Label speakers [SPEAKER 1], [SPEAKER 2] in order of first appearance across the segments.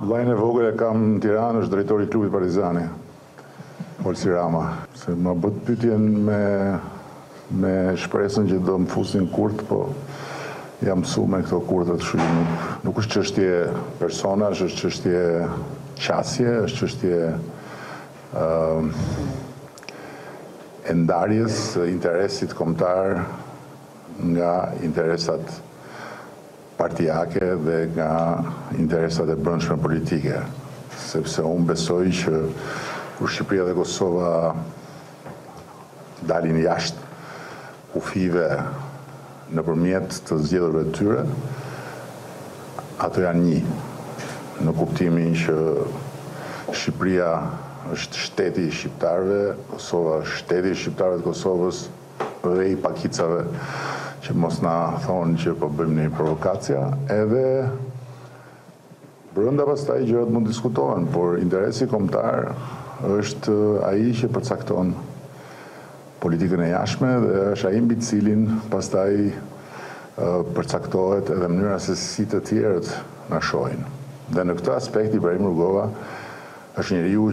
[SPEAKER 1] Vllajën e vogël e kam në Tiranë, është drejtori i klubit Partizani, Olsi Rama. Se më bët pyetjen me shpresën që do më fusin kurt, po jam mësu me këto kurtët, nuk është çështje personash, është çështje qasje, është çështje e ndarjes interesit kombëtar nga interesat partijake dhe nga interesat e brendshme politike. Sepse unë besoj që kur Shqipëria dhe Kosova dalin jashtë kufive nëpërmjet të zgjedhurve të tyre, ato janë një, në kuptimin që Shqipëria është shteti i shqiptarëve, Kosova është shteti i shqiptarëve të Kosovës dhe i pakicave që mos na thonë që po bëjmë një provokacja, edhe brenda pastaj gjërat mund diskutohen, por interesi kombëtar është ai që përcakton politikën e jashtme dhe është ai mbi cilin pastaj përcaktohet edhe mënyra se si të tjerët na shohin. Dhe në këtë aspekt Ibrahim Rugova është njeriu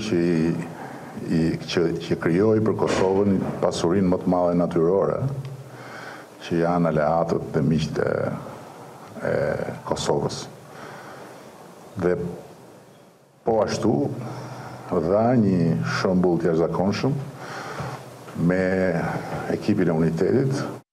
[SPEAKER 1] që krijoi për Kosovën pasurinë më të madhe natyrore, që janë aleatët dhe miqtë e Kosovës. Dhe po ashtu dha një shembull të jashtëzakonshëm me ekipin e Unitetit,